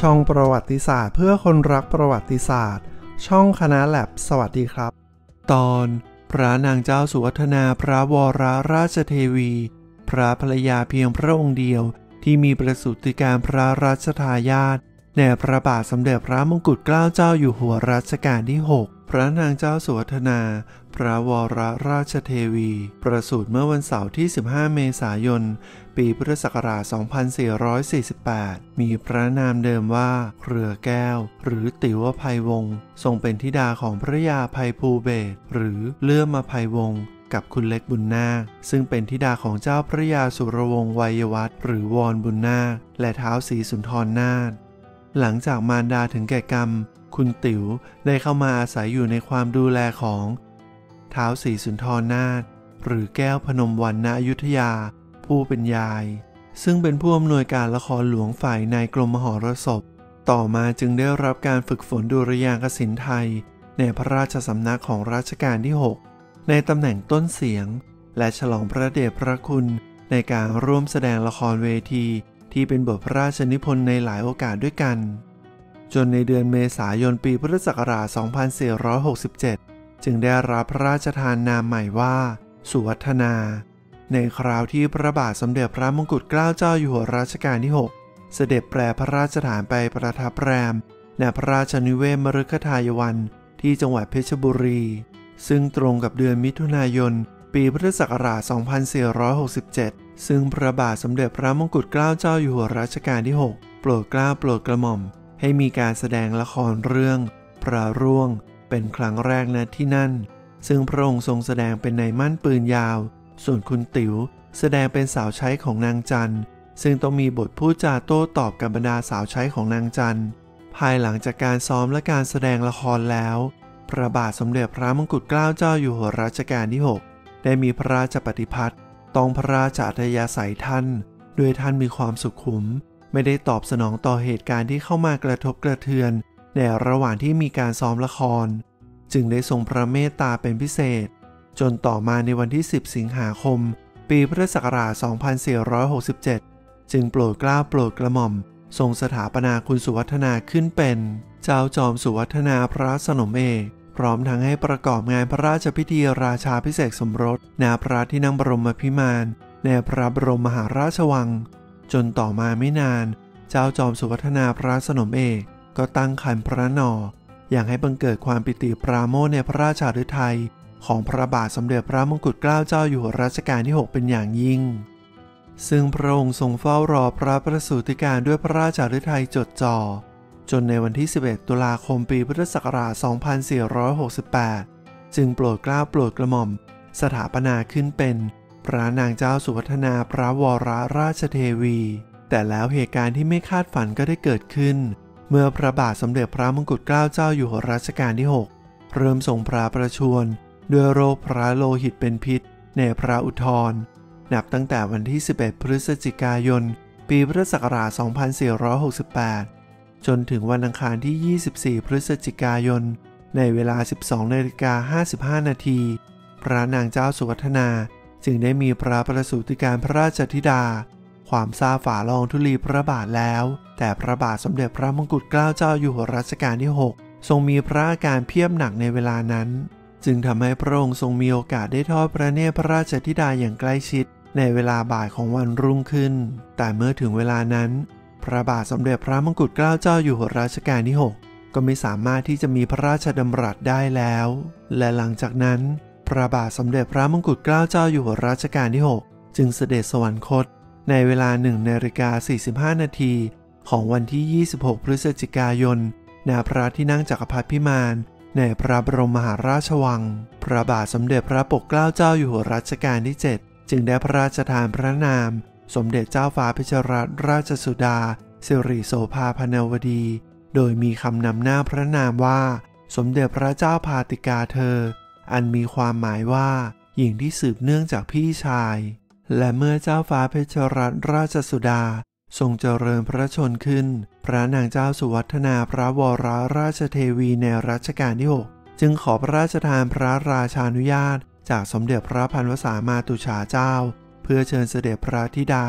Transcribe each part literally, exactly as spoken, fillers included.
ช่องประวัติศาสตร์เพื่อคนรักประวัติศาสตร์ช่องคณะแลบสวัสดีครับตอนพระนางเจ้าสุวัฒนาพระวรราชเทวีพระภรรยาเพียงพระองค์เดียวที่มีประสูติการพระราชทายาทแด่พระบาทสมเด็จพระมงกุฎเกล้าเจ้าอยู่หัวรัชกาลที่หกพระนางเจ้าสุวัฒนาพระวรราชเทวีประสูติเมื่อวันเสาร์ที่สิบห้าเมษายนปีพุทธศักราช สองพันสี่ร้อยสี่สิบแปด มีพระนามเดิมว่าเครือแก้วหรือติ๋วอภัยวงศ์ทรงเป็นธิดาของพระยาภัยภูเบศรหรือเลื่อมอภัยวงศ์กับคุณเล็กบุญนาคซึ่งเป็นธิดาของเจ้าพระยาสุรวงศ์วัยวัฒน์หรือวรบุญนาคและท้าวศรีสุนทรนาถหลังจากมารดาถึงแก่กรรมคุณติ๋วได้เข้ามาอาศัยอยู่ในความดูแลของท้าวศรีสุนทรนาถหรือแก้วพนมวรรณอยุธยาผู้เป็นยายซึ่งเป็นผู้อำนวยการละครหลวงฝ่ายในกรมมหรสพต่อมาจึงได้รับการฝึกฝนดุริยางคศิลป์ไทยในพระราชสำนักของรัชกาลที่หกในตำแหน่งต้นเสียงและฉลองพระเดชพระคุณในการร่วมแสดงละครเวทีที่เป็นบทพระราชนิพนธ์ในหลายโอกาสด้วยกันจนในเดือนเมษายนปีพุทธศักราช สองพันสี่ร้อยหกสิบเจ็ด จึงได้รับพระราชทานนามใหม่ว่าสุวัฒนาในคราวที่พระบาทสมเด็จพระมงกุฎเกล้าเจ้าอยู่หัวรัชกาลที่หกเสด็จแปรพระราชฐานไปประทับแรมณพระราชนิเวศมฤคทายวันที่จังหวัดเพชรบุรีซึ่งตรงกับเดือนมิถุนายนปีพุทธศักราช สองพันสี่ร้อยหกสิบเจ็ด ซึ่งพระบาทสมเด็จพระมงกุฎเกล้าเจ้าอยู่หัวรัชกาลที่หกโปรดเกล้าโปรดกระหม่อมให้มีการแสดงละครเรื่องพระร่วงเป็นครั้งแรกณที่นั่นซึ่งพระองค์ทรงแสดงเป็นนายมั่นปืนยาวส่วนคุณติ๋วแสดงเป็นสาวใช้ของนางจันซึ่งต้องมีบทพูดจาโต้ตอบกับบรรดาสาวใช้ของนางจันภายหลังจากการซ้อมและการแสดงละครแล้วพระบาทสมเด็จพระมงกุฎเกล้าเจ้าอยู่หัวรัชกาลที่หกได้มีพระราชปฏิภาณต้องพระราชอัธยาศัยท่านด้วยท่านมีความสุขุมไม่ได้ตอบสนองต่อเหตุการณ์ที่เข้ามากระทบกระเทือนในระหว่างที่มีการซ้อมละครจึงได้ทรงพระเมตตาเป็นพิเศษจนต่อมาในวันที่สิบสิงหาคมปีพุทธศักราช สองพันสี่ร้อยหกสิบเจ็ด จึงโปรดเกล้าโปรดกระหม่อมทรงสถาปนาคุณสุวัฒนาขึ้นเป็นเจ้าจอมสุวัฒนาพระสนมเอกพร้อมทั้งให้ประกอบงานพระราชพิธีราชาภิเษกสมรสณพระที่นั่งบรมพิมานในพระบรมมหาราชวังจนต่อมาไม่นานเจ้าจอมสุวัฒนาพระสนมเอกก็ตั้งครรภ์พระนออย่างให้บังเกิดความปิติปราโมทย์ในพระราชฤทัยของพระบาทสมเด็จพระมงกุฎเกล้าเจ้าอยู่หัวรัชกาลที่หกเป็นอย่างยิ่งซึ่งพระองค์ทรงเฝ้ารอพระประสูติการด้วยพระราชฤทัยจดจ่อจนในวันที่สิบเอ็ดตุลาคมปีพุทธศักราช สองพันสี่ร้อยหกสิบแปด จึงโปรดเกล้าโปรดกระหม่อมสถาปนาขึ้นเป็นพระนางเจ้าสุวัฒนาพระวรราชเทวีแต่แล้วเหตุการณ์ที่ไม่คาดฝันก็ได้เกิดขึ้นเมื่อพระบาทสมเด็จพระมงกุฎเกล้าเจ้าอยู่หัวรัชกาลที่หกเริ่มทรงพระประชวรด้วยโรคพระโลหิตเป็นพิษในพระอุทธรนับตั้งแต่วันที่สิบเอ็ดพฤศจิกายนปีพุทธศักราช สองพันสี่ร้อยหกสิบแปด จนถึงวันอังคารที่ยี่สิบสี่พฤศจิกายนในเวลา สิบสองนาฬิกาห้าสิบห้านาทีพระนางเจ้าสุวัฒนาจึงได้มีพระประสูติการพระราชธิดาความทราบฝ่าละอองธุลีพระบาทแล้วแต่พระบาทสมเด็จพระมงกุฎเกล้าเจ้าอยู่หัวรัชกาลที่หกทรงมีพระอาการเพียบหนักในเวลานั้นจึงทำให้พระองค์ทรงมีโอกาสได้ทอดพระเนตรพระราชธิดาอย่างใกล้ชิดในเวลาบ่ายของวันรุ่งขึ้นแต่เมื่อถึงเวลานั้นพระบาทสมเด็จพระมงกุฎเกล้าเจ้าอยู่หัวรัชกาลที่หกก็ไม่สามารถที่จะมีพระราชดำรัสได้แล้วและหลังจากนั้นพระบาทสมเด็จพระมงกุฎเกล้าเจ้าอยู่หัวรัชกาลที่หกจึงเสด็จสวรรคตในเวลาหนึ่งนาฬิกาสี่สิบห้านาทีของวันที่ยี่สิบหกพฤศจิกายนณพระที่นั่งจักรพรรดิพิมานในพระบรมมหาราชวังพระบาทสมเด็จพระปกเกล้าเจ้าอยู่หัวรัชกาลที่เจ็ดจึงได้พระราชทานพระนามสมเด็จเจ้าฟ้าเพชรรัตนราชสุดาสิริโสภาพนวดีโดยมีคำนำหน้าพระนามว่าสมเด็จพระเจ้าพาติกาเธออันมีความหมายว่าหญิงที่สืบเนื่องจากพี่ชายและเมื่อเจ้าฟ้าเพชรรัตนราชสุดาทรงเจริญพระชนขึ้นพระนางเจ้าสุวัฒนาพระวรราชเทวีในรัชกาลที่หกจึงขอพระราชทานพระราชานุญาตจากสมเด็จพระพันวษามาตุฉาเจ้าเพื่อเชิญเสด็จพระธิดา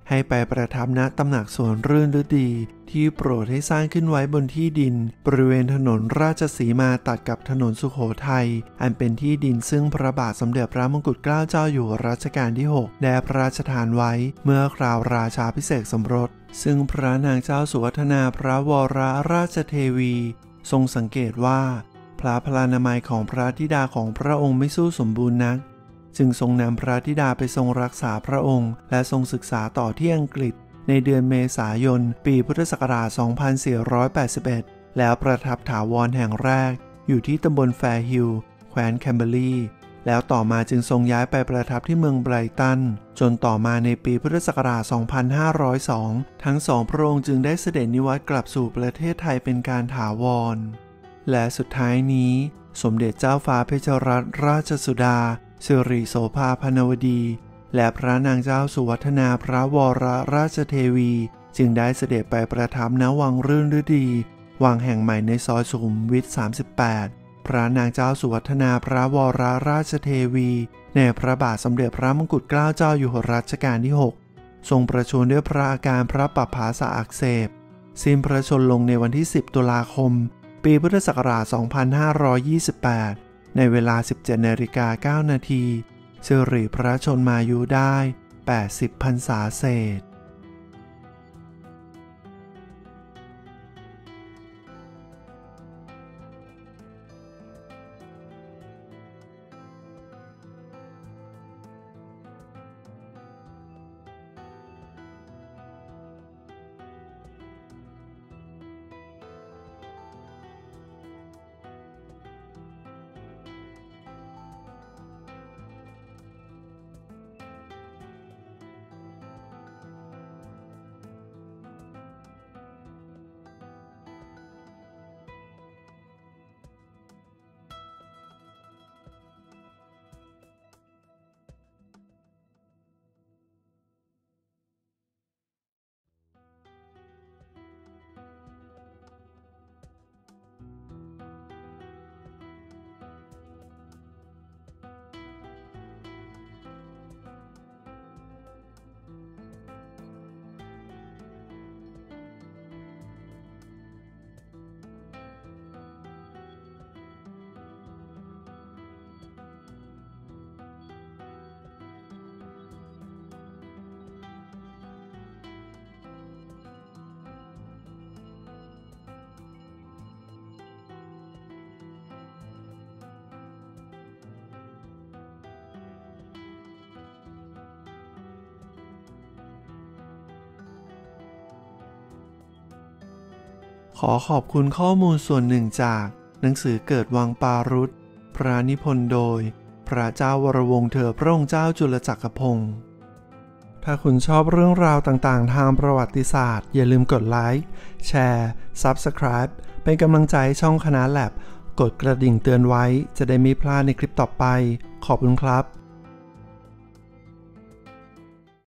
ให้ไปประทับณตำหนักสวนรื่นฤดีที่โปรดให้สร้างขึ้นไว้บนที่ดินบริเวณถนนราชสีมาตัดกับถนนสุโขทัยอันเป็นที่ดินซึ่งพระบาทสมเด็จพระมงกุฎเกล้าเจ้าอยู่หัวรัชกาลที่หกได้พระราชทานไว้เมื่อคราวราชาภิเษกสมรสซึ่งพระนางเจ้าสุวัฒนาพระวรราชเทวีทรงสังเกตว่าพระพลานามัยของพระธิดาของพระองค์ไม่สู้สมบูรณ์นักจึงทรงนำพระธิดาไปทรงรักษาพระองค์และทรงศึกษาต่อที่อังกฤษในเดือนเมษายนปีพุทธศักราช สองพันสี่ร้อยแปดสิบเอ็ด แล้วประทับถาวรแห่งแรกอยู่ที่ตำบลแฟร์ฮิลล์แคว้นแคนเบอรีแล้วต่อมาจึงทรงย้ายไปประทับที่เมืองไบรตันจนต่อมาในปีพุทธศักราช สองพันห้าร้อยสอง ทั้งสองพระองค์จึงได้เสด็จนิวัตกลับสู่ประเทศไทยเป็นการถาวรและสุดท้ายนี้สมเด็จเจ้าฟ้าเพชรรัตนราชสุดาสิริโสภาพนวดีและพระนางเจ้าสุวัฒนาพระวรราชเทวีจึงได้เสด็จไปประทับณวังรื่นฤดีวังแห่งใหม่ในซอยสุขุมวิทสามสิบแปดพระนางเจ้าสุวัฒนาพระวรราชเทวีในพระบาทสมเด็จพระมงกุฎเกล้าเจ้าอยู่หัวรัชกาลที่หกทรงประชวรด้วยพระอาการพระปัปภาสะอักเสบสิ้นพระชนม์ลงในวันที่สิบตุลาคมปีพุทธศักราช สองพันห้าร้อยยี่สิบแปด ในเวลา สิบเจ็ดนาฬิกาเก้านาทีสิริพระชนมายุได้แปดสิบพรรษาเศษขอขอบคุณข้อมูลส่วนหนึ่งจากหนังสือเกิดวังปารุตพระนิพนธ์โดยพระเจ้าวรวงศ์เธอพระองค์เจ้าจุลจักรพงศ์ถ้าคุณชอบเรื่องราวต่างๆทางประวัติศาสตร์อย่าลืมกดไลค์แชร์ ซับสไครบ์ เป็นกำลังใจช่องคณะแลบกดกระดิ่งเตือนไว้จะได้ไม่พลาดในคลิปต่อไปขอบคุณครับ